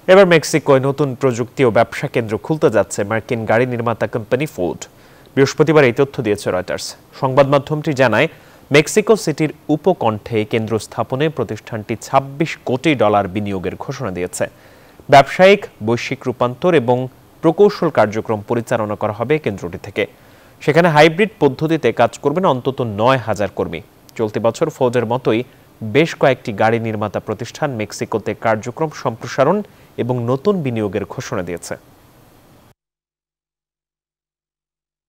এবার মেক্সিকোয় নতুন প্রযুক্তি ও ব্যবসা কেন্দ্র খুলতে যাচ্ছে মার্কিন গাড়ি নির্মাতা কোম্পানি ফোর্ড। বৃহস্পতিবার এই তথ্য দিয়েছে রয়টার্স। সংবাদ মাধ্যমটি জানায়, মেক্সিকো সিটির উপকণ্ঠে কেন্দ্র স্থাপনে প্রতিষ্ঠানটি $26 কোটি বিনিয়োগের ঘোষণা দিয়েছে। ব্যবসায়িক, বৈশ্বিক রূপান্তর এবং প্রকৌশল কার্যক্রম পরিচালনা করা হবে কেন্দ্রটি থেকে। সেখানে হাইব্রিড পদ্ধতিতে কাজ করবেন অন্তত 9,000 কর্মী। চলতি বছর ফোর্ডের মতোই বেশ কয়েকটি গাড়ি নির্মাতা প্রতিষ্ঠান মেক্সিকোতে কার্যক্রম সম্প্রসারণ এবং নতুন বিনিয়োগের ঘোষণা দিয়েছে।